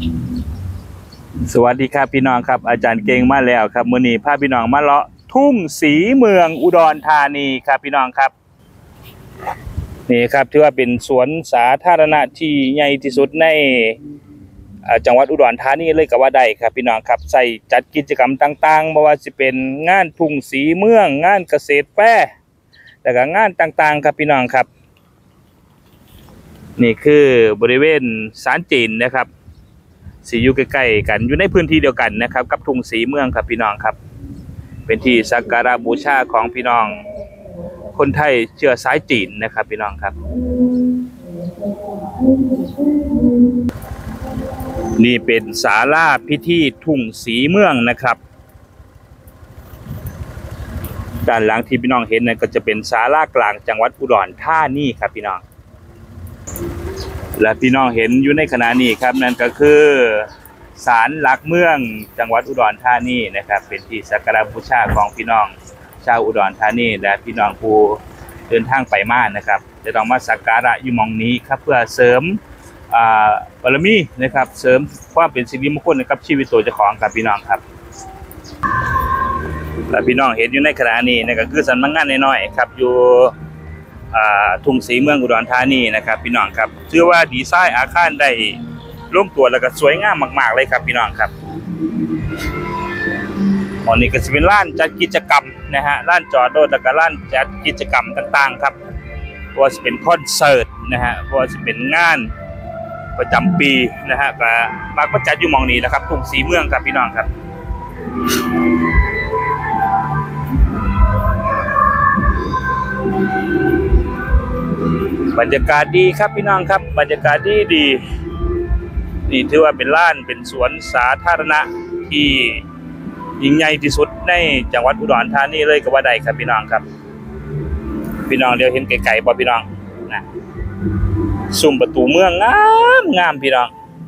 สวัสดีครับพี่น้องครับอาจารย์เก่งมาแล้วครับมื้อนี้พาพี่น้องมาเลาะทุ่งศรีเมืองอุดรธานีครับพี่น้องครับนี่ครับถือว่าเป็นสวนสาธารณะที่ใหญ่ที่สุดในจังหวัดอุดรธานีเลยก็ว่าได้ครับพี่น้องครับใส่จัดกิจกรรมต่างๆไม่ว่าจะเป็นงานทุ่งศรีเมืองงานเกษตรแฟร์แล้วก็งานต่างๆครับพี่น้องครับนี่คือบริเวณศาลจีนนะครับสีอยู่ใกล้ๆกันอยู่ในพื้นที่เดียวกันนะครับกับทุ่งศรีเมืองครับพี่น้องครับเป็นที่สักการะบูชาของพี่น้องคนไทยเชื้อสายจีนนะครับพี่น้องครับนี่เป็นศาลาพิธีทุ่งศรีเมืองนะครับด้านหลังที่พี่น้องเห็นนั่นก็จะเป็นศาลากลางจังหวัดอุดรธานีครับพี่น้องและพี่น้องเห็นอยู่ในขณะนี้ครับนั่นก็คือศาลหลักเมืองจังหวัดอุดรธานีนะครับเป็นที่สักการะบูชาของพี่น้องชาวอุดรธานีและพี่น้องผู้เดินทางไปมานะครับจะต้องมาสักการะอยู่หม้องนี้ครับเพื่อเสริมบารมีนะครับเสริมความเป็นสิริมงคลกับชีวิตตัวเจ้าของครับพี่น้องครับและพี่น้องเห็นอยู่ในขณะนี้นั่นก็คือสำนักงานน้อยๆครับอยู่ทุ่งศรีเมืองอุดรธานีนะครับพี่น้องครับเชื่อว่าดีไซน์อาคารได้ลงตัวแล้วก็สวยงามมากๆเลยครับพี่น้องครับตอนนี้ก็จะเป็นลานจัดกิจกรรมนะฮะลานจอดรถแล้วก็ลานจัดกิจกรรมต่างๆครับว่าจะเป็นคอนเสิร์ตนะฮะว่าจะเป็นงานประจำปีนะฮะก็มักจะจัดอยู่หม้องนี้นะครับทุ่งศรีเมืองครับพี่น้องครับบรรยากาศดีครับพี่น้องครับบรรยากาศดีนี่ถือว่าเป็นลานเป็นสวนสาธารณะที่ยิ่งใหญ่ที่สุดในจังหวัดอุดรธานีเลยก็ว่าได้ครับพี่น้องครับพี่น้องเดี๋ยวเห็นไกลๆบ่พี่น้องนะซุ้มประตูเมืองงามพี่น้อง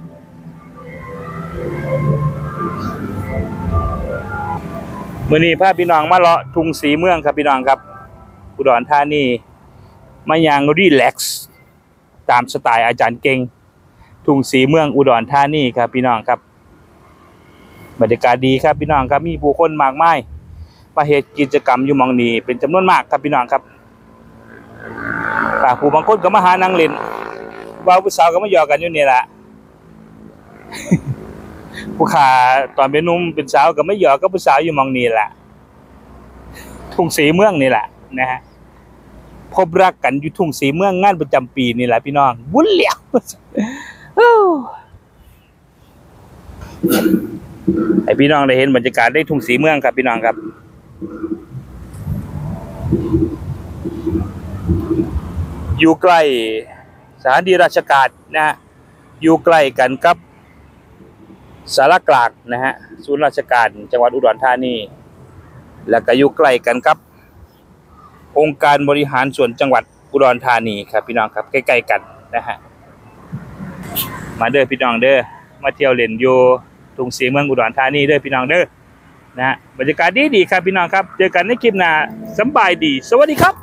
มื้อนี้พาพี่น้องมาเลาะทุ่งศรีเมืองครับพี่น้องครับอุดรธานีมาอย่างรีแลกซ์ตามสไตล์อาจารย์เก่งทุ่งศรีเมืองอุดรธานีครับพี่น้องครับบรรยากาศดีครับพี่น้องครับมีผู้คนมากมายมาเฮ็ดกิจกรรมอยู่หม้องนี้เป็นจำนวนมากครับพี่น้องครับผู้บางคนก็มาหานางเล่นบ่าวผู้สาวก็มาหยอกกันอยู่นี่แหละ ผู้ขาตอนเป็นหนุ่มเป็นสาวก็ไม่หยอกกับผู้สาวอยู่หม้องนี้แหละทุ่งศรีเมืองนี่แหละนะฮะพบรักกันอยู่ทุ่งศรีเมืองงานประจำปีนี่แหละพี่น้องบุญเหลียวให้พี่น้องได้เห็นบรรยากาศได้ทุ่งศรีเมืองครับพี่น้องครับอยู่ใกล้สถานีราชการนะฮะอยู่ใกล้กันกับสารกลางนะฮะศูนย์ราชการจังหวัดอุดรธานีแล้วก็อยู่ใกล้กันกับองค์การบริหารส่วนจังหวัดอุดรธานีครับพี่น้องครับใกล้ๆกันนะฮะมาเด้อพี่น้องเด้อมาเที่ยวเล่นอยู่ทุ่งศรีเมืองอุดรธานีเด้อพี่น้องเด้อนะฮะบรรยากาศดีๆครับพี่น้องครับเจอกันในคลิปหน้าสบายดีสวัสดีครับ